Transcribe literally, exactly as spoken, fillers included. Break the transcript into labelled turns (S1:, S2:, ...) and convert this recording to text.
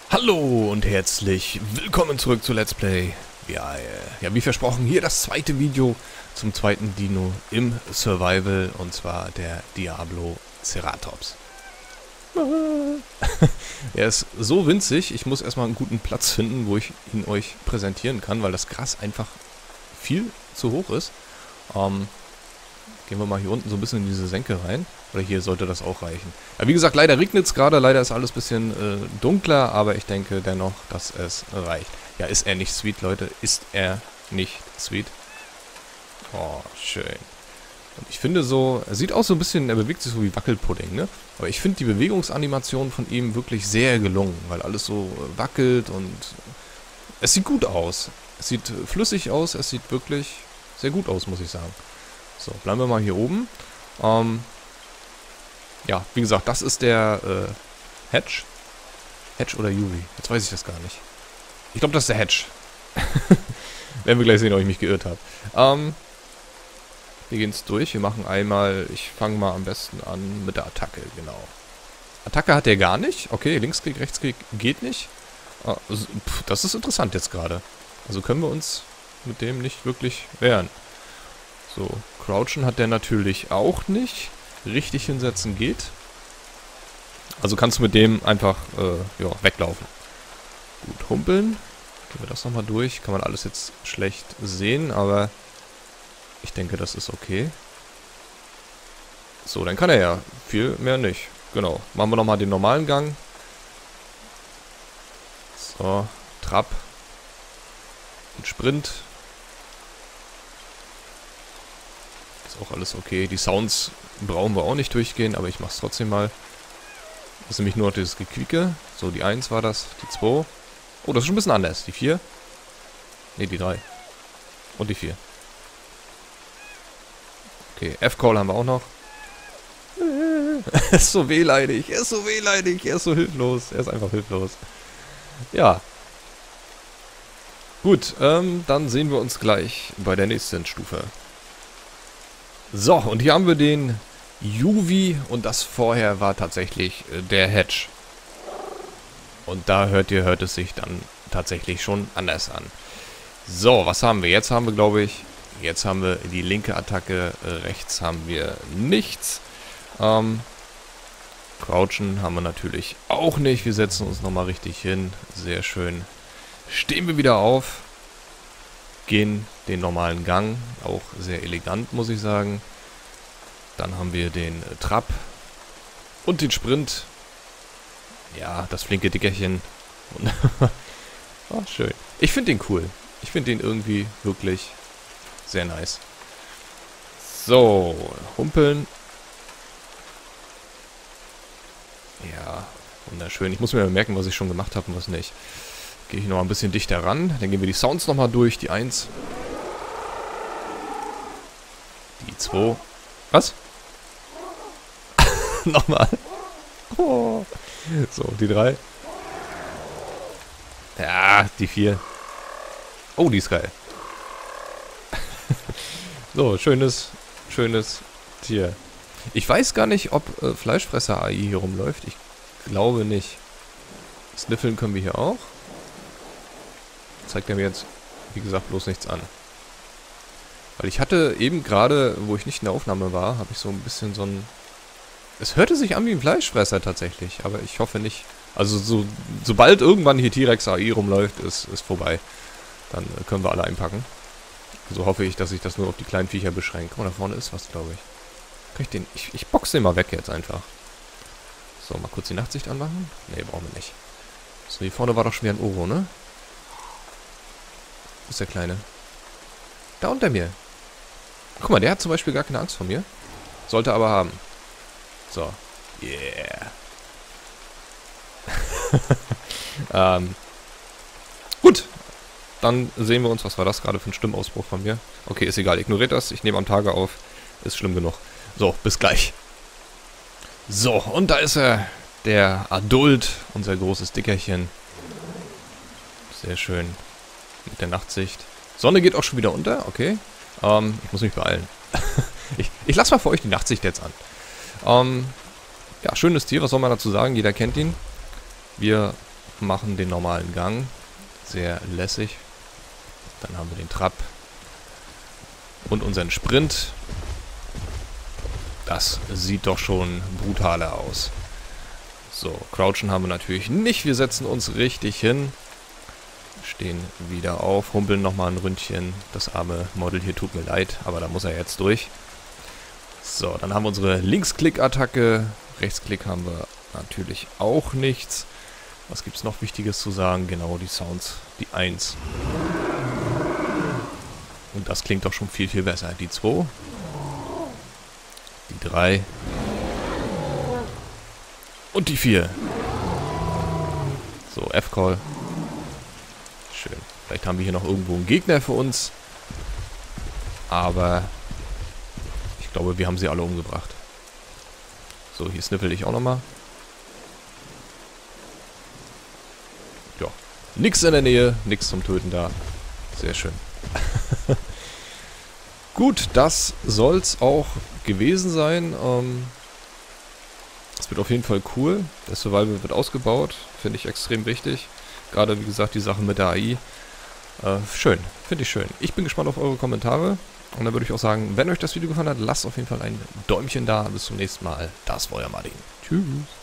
S1: Hallo und herzlich willkommen zurück zu Let's Play. Ja, äh, ja, wie versprochen, hier das zweite Video zum zweiten Dino im Survival, und zwar der Diabloceratops. Er ist so winzig, ich muss erstmal einen guten Platz finden, wo ich ihn euch präsentieren kann, weil das Gras einfach viel zu hoch ist. Ähm, gehen wir mal hier unten so ein bisschen in diese Senke rein. Oder hier sollte das auch reichen. Ja, wie gesagt, leider regnet es gerade, leider ist alles ein bisschen äh, dunkler, aber ich denke dennoch, dass es reicht. Ja, ist er nicht sweet, Leute? Ist er nicht sweet? Oh, schön. Und ich finde so, er sieht aus so ein bisschen, er bewegt sich so wie Wackelpudding, ne? Aber ich finde die Bewegungsanimation von ihm wirklich sehr gelungen, weil alles so wackelt und es sieht gut aus. Es sieht flüssig aus, es sieht wirklich sehr gut aus, muss ich sagen. So, bleiben wir mal hier oben. Ähm... Ja, wie gesagt, das ist der äh, Hedge. Hedge oder Yuvi? Jetzt weiß ich das gar nicht. Ich glaube, das ist der Hedge. Werden wir gleich sehen, ob ich mich geirrt habe. Ähm, wir gehen es durch. Wir machen einmal, ich fange mal am besten an mit der Attacke, genau. Attacke hat der gar nicht. Okay, Linksklick, Rechtsklick geht nicht. Ah, pf, das ist interessant jetzt gerade. Also können wir uns mit dem nicht wirklich wehren. So, Crouchen hat der natürlich auch nicht. Richtig hinsetzen geht. Also kannst du mit dem einfach äh, ja, weglaufen. Gut, humpeln. Gehen wir das nochmal durch. Kann man alles jetzt schlecht sehen, aber ich denke, das ist okay. So, dann kann er ja viel mehr nicht. Genau. Machen wir nochmal den normalen Gang. So, Trab. Und Sprint. Ist auch alles okay. Die Sounds brauchen wir auch nicht durchgehen, aber ich mache es trotzdem mal. Das ist nämlich nur noch dieses Gequieke. So, die eins war das, die zwei. Oh, das ist schon ein bisschen anders. Die vier. Ne, die drei. Und die vier. Okay, F-Call haben wir auch noch. Er ist so wehleidig, er ist so wehleidig, er ist so hilflos. Er ist einfach hilflos. Ja. Gut, ähm, dann sehen wir uns gleich bei der nächsten Stufe. So, und hier haben wir den Yuvi und das vorher war tatsächlich äh, der Hedge. Und da hört ihr, hört es sich dann tatsächlich schon anders an. So, was haben wir? Jetzt haben wir, glaube ich, jetzt haben wir die linke Attacke, äh, rechts haben wir nichts. Ähm, Crouchen haben wir natürlich auch nicht. Wir setzen uns nochmal richtig hin. Sehr schön. Stehen wir wieder auf. Gehen den normalen Gang. Auch sehr elegant, muss ich sagen. Dann haben wir den äh, Trab und den Sprint. Ja, das flinke Dickerchen. Oh, schön. Ich finde den cool. Ich finde den irgendwie wirklich sehr nice. So, humpeln. Ja, wunderschön. Ich muss mir mal merken, was ich schon gemacht habe und was nicht. Gehe ich noch ein bisschen dichter ran. Dann gehen wir die Sounds nochmal durch. Die eins. Die zwei. Was? Nochmal. Oh. So, die drei. Ja, die vier. Oh, die ist geil. So, schönes, schönes Tier. Ich weiß gar nicht, ob äh, Fleischfresser-A I hier rumläuft. Ich glaube nicht. Sniffeln können wir hier auch. Zeigt er mir jetzt, wie gesagt, bloß nichts an. Weil ich hatte eben gerade, wo ich nicht in der Aufnahme war, habe ich so ein bisschen so ein... Es hörte sich an wie ein Fleischfresser tatsächlich, aber ich hoffe nicht. Also so, sobald irgendwann hier T-Rex-A I rumläuft, ist, ist vorbei. Dann äh, können wir alle einpacken. So hoffe ich, dass ich das nur auf die kleinen Viecher beschränke. Oh, da vorne ist was, glaube ich. Kann ich den... Ich, ich boxe den mal weg jetzt einfach. So, mal kurz die Nachtsicht anmachen. Ne, brauchen wir nicht. So, hier vorne war doch schon wieder ein Oro, ne? Wo ist der Kleine? Da unter mir. Guck mal, der hat zum Beispiel gar keine Angst vor mir. Sollte aber haben. So. Yeah. ähm. Gut. Dann sehen wir uns. Was war das gerade für ein Stimmausbruch von mir? Okay, ist egal. Ignoriert das. Ich nehme am Tage auf. Ist schlimm genug. So, bis gleich. So, und da ist er. Der Adult. Unser großes Dickerchen. Sehr schön. Mit der Nachtsicht. Sonne geht auch schon wieder unter. Okay. Ähm, ich muss mich beeilen. ich ich lasse mal für euch die Nachtsicht jetzt an. Ähm, ja, schönes Tier, was soll man dazu sagen? Jeder kennt ihn. Wir machen den normalen Gang. Sehr lässig. Dann haben wir den Trab. Und unseren Sprint. Das sieht doch schon brutaler aus. So, crouchen haben wir natürlich nicht. Wir setzen uns richtig hin. Stehen wieder auf, humpeln nochmal ein Ründchen. Das arme Model hier tut mir leid, aber da muss er jetzt durch. So, dann haben wir unsere Linksklick-Attacke. Rechtsklick haben wir natürlich auch nichts. Was gibt es noch Wichtiges zu sagen? Genau, die Sounds. Die eins. Und das klingt doch schon viel, viel besser. Die zwei. Die drei. Und die vier. So, F-Call. Schön. Vielleicht haben wir hier noch irgendwo einen Gegner für uns. Aber ich glaube, wir haben sie alle umgebracht. So, hier sniffel ich auch nochmal. Ja. Nix in der Nähe, nix zum Töten da. Sehr schön. Gut, das soll's auch gewesen sein. Ähm, das wird auf jeden Fall cool. Der Survival wird ausgebaut. Finde ich extrem wichtig. Gerade, wie gesagt, die Sachen mit der A I. Äh, schön. Finde ich schön. Ich bin gespannt auf eure Kommentare. Und dann würde ich auch sagen, wenn euch das Video gefallen hat, lasst auf jeden Fall ein Däumchen da. Bis zum nächsten Mal. Das war euer Martin. Tschüss.